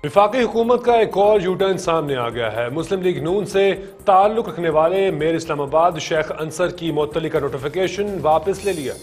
वफाकी हुकूमत का एक और यूटर्न सामने आ गया है। मुस्लिम लीग नून से ताल्लुक रखने वाले मेयर इस्लामाबाद शेख अंसर की मुअत्तली का नोटिफिकेशन वापस ले लिया।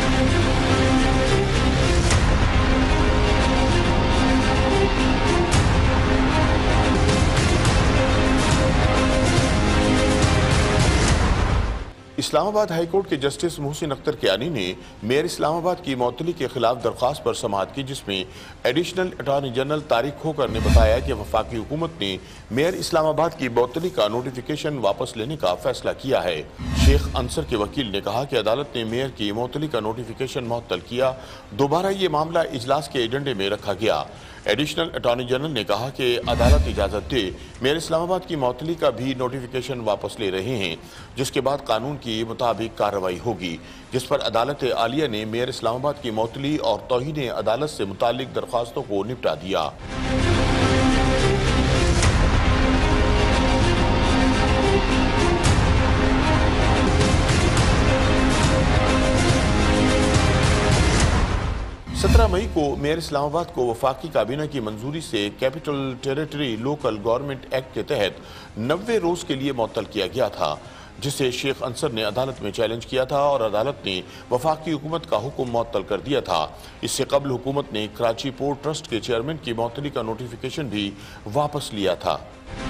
इस्लामाबाद हाईकोर्ट के जस्टिस मोहसिन अख्तर कियानी ने मेयर इस्लामाबाद की मुअत्तली के खिलाफ दरख्वास्त पर समाअत की, जिसमें additional attorney general Tariq Khokhar ने बताया कि वफाकी हुकूमत ने मेयर इस्लामाबाद की मुअत्तली का नोटिफिकेशन वापस लेने का फैसला किया है। शेख अंसर के वकील ने कहा कि अदालत ने मेयर की मुअत्तली का नोटिफिकेशन मुअत्तल किया। दोबारा ये मामला इजलास के एजेंडे में रखा गया। एडिशनल अटॉर्नी जनरल ने कहा कि अदालत इजाज़त दे मेयर इस्लामाबाद की मुअत्तली का भी नोटिफिकेशन वापस ले रहे हैं, जिसके बाद कानून के मुताबिक कार्रवाई होगी, जिस पर अदालत आलिया ने मेयर इस्लामाबाद की मुअत्तली और तौहीन अदालत से मुताल्लिक दरख्वास्तों को निपटा दिया। 17 मई को मेयर इस्लामाबाद को वफाकी काबीना की मंजूरी से capital territory local government act के तहत 90 रोज के लिए मुअत्तल किया गया था, जिसे शेख अंसर ने अदालत में चैलेंज किया था और अदालत ने वफाकी हुकूमत का हुक्म मुअत्तल कर दिया था। इससे कबल हुकूमत ने कराची पोर्ट ट्रस्ट के चेयरमैन की मुअत्तली का नोटिफिकेशन भी वापस लिया था।